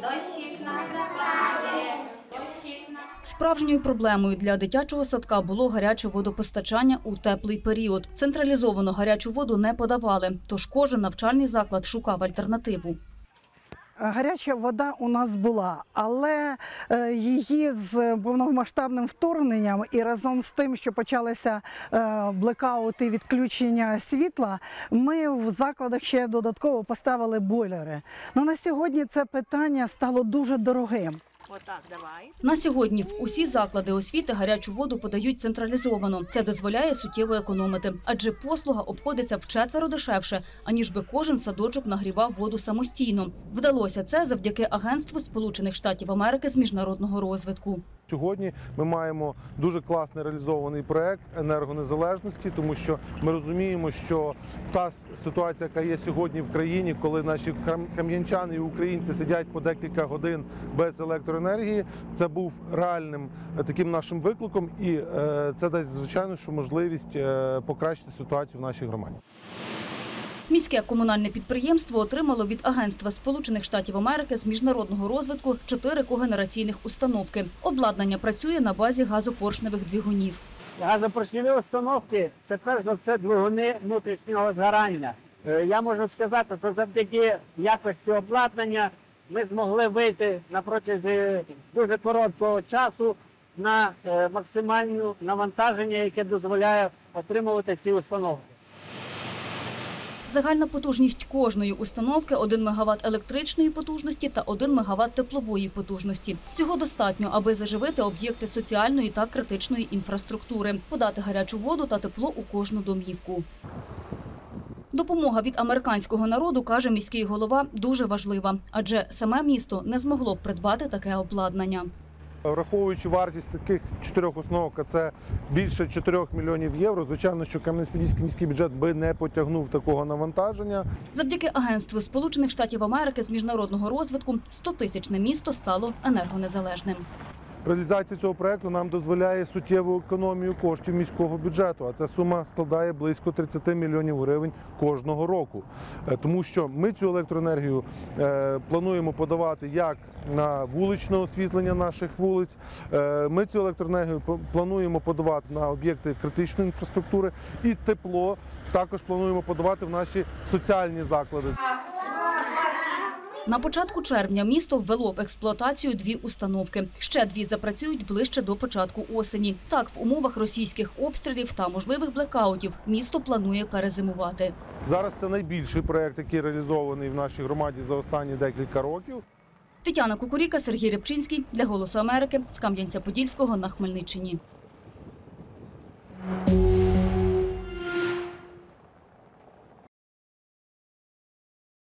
дощик накрапляє, дощик на... Справжньою проблемою для дитячого садка було гаряче водопостачання у теплий період. Централізовано гарячу воду не подавали, тож кожен навчальний заклад шукав альтернативу. Гаряча вода у нас була, але її з повномасштабним вторгненням і разом з тим, що почалися блекаути, відключення світла, ми в закладах ще додатково поставили бойлери. Но на сьогодні це питання стало дуже дорогим. На сьогодні в усі заклади освіти гарячу воду подають централізовано. Це дозволяє суттєво економити, адже послуга обходиться вчетверо дешевше, аніж би кожен садочок нагрівав воду самостійно. Вдалося це завдяки Агентству Сполучених Штатів Америки з міжнародного розвитку. Сьогодні ми маємо дуже класний реалізований проект енергонезалежності, тому що ми розуміємо, що та ситуація, яка є сьогодні в країні, коли наші кам'янчани і українці сидять по декілька годин без електроенергії, це був реальним таким нашим викликом, і це дасть, звичайно, що можливість покращити ситуацію в нашій громаді. Міське комунальне підприємство отримало від Агентства Сполучених Штатів Америки з міжнародного розвитку 4 когенераційних установки. Обладнання працює на базі газопоршневих двигунів. Газопоршневі установки – це перш за все двигуни внутрішнього згорання. Я можу сказати, що завдяки якості обладнання ми змогли вийти на протязі дуже короткого часу на максимальне навантаження, яке дозволяє отримувати ці установки. Загальна потужність кожної установки – 1 МВт електричної потужності та 1 МВт теплової потужності. Цього достатньо, аби заживити об'єкти соціальної та критичної інфраструктури, подати гарячу воду та тепло у кожну домівку. Допомога від американського народу, каже міський голова, дуже важлива, адже саме місто не змогло б придбати таке обладнання. Враховуючи вартість таких 4 установок, а це більше 4 мільйонів євро, звичайно, що Кам'янець-Подільський міський бюджет би не потягнув такого навантаження. Завдяки Агентству Сполучених Штатів Америки з міжнародного розвитку 100-тисячне місто стало енергонезалежним. Реалізація цього проєкту нам дозволяє суттєву економію коштів міського бюджету, а ця сума складає близько 30 мільйонів гривень кожного року. Тому що ми цю електроенергію плануємо подавати як на вуличне освітлення наших вулиць, ми цю електроенергію плануємо подавати на об'єкти критичної інфраструктури і тепло також плануємо подавати в наші соціальні заклади. На початку червня місто ввело в експлуатацію 2 установки. Ще 2 запрацюють ближче до початку осені. Так, в умовах російських обстрілів та можливих блекаутів місто планує перезимувати. Зараз це найбільший проєкт, який реалізований в нашій громаді за останні декілька років. Тетяна Кукуріка, Сергій Рябчинський для «Голосу Америки» з Кам'янця-Подільського на Хмельниччині.